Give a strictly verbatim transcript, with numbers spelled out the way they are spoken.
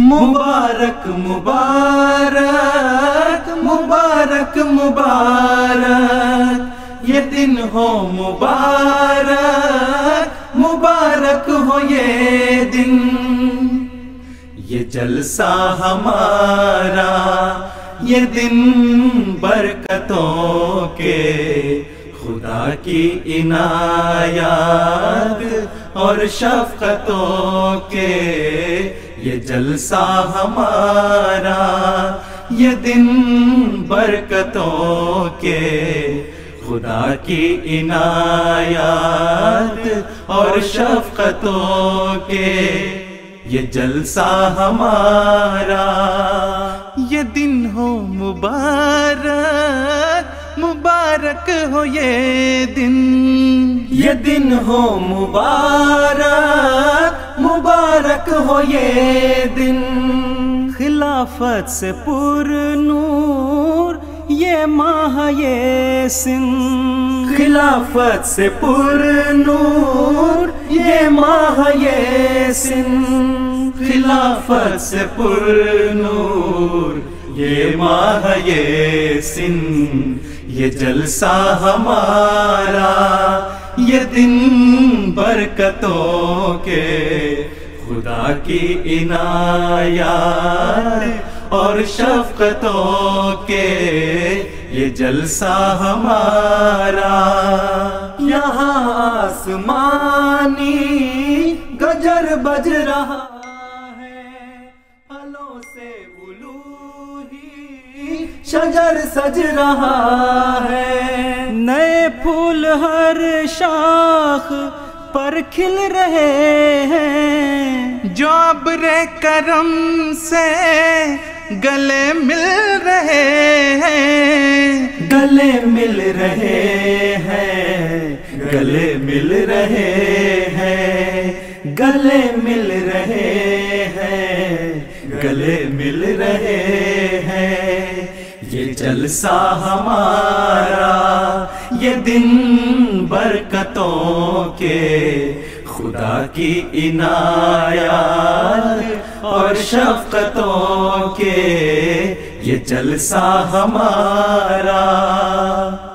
मुबारक मुबारक मुबारक मुबारक ये दिन हो मुबारक मुबारक हो ये दिन। ये जलसा हमारा ये दिन बरकतों के, खुदा की इनायत और शफ़क़तों के। ये जलसा हमारा ये दिन बरकतों के, खुदा की इनायत और शफ़क़तों के। ये जलसा हमारा ये दिन हो मुबारक मुबारक हो ये दिन। ये दिन हो मुबारक मुबारक हो ये दिन। खिलाफत से पुरनूर ये माह ये सिन। खिलाफत से पुरनूर ये माह ये सिन। खिलाफत से पुरनूर ये माह ये सिन। ये जलसा हमारा ये दिन बरकतों के, खुदा की इनायत और शफ़क़तों के। ये जलसा हमारा यहाँ आसमानी गजर बज रहा है, फलों से उलूही शजर सज रहा है। नए फूल हर शाख पर खिल रहे हैं, जो अब्रे करम से गले मिल रहे हैं। गले मिल रहे हैं, गले मिल रहे हैं, गले मिल रहे हैं, गले मिल रहे हैं। ये जलसा हमारा ये दिन बरकतों के, खुदा की इनायत और शफ़क़तों के। ये जलसा हमारा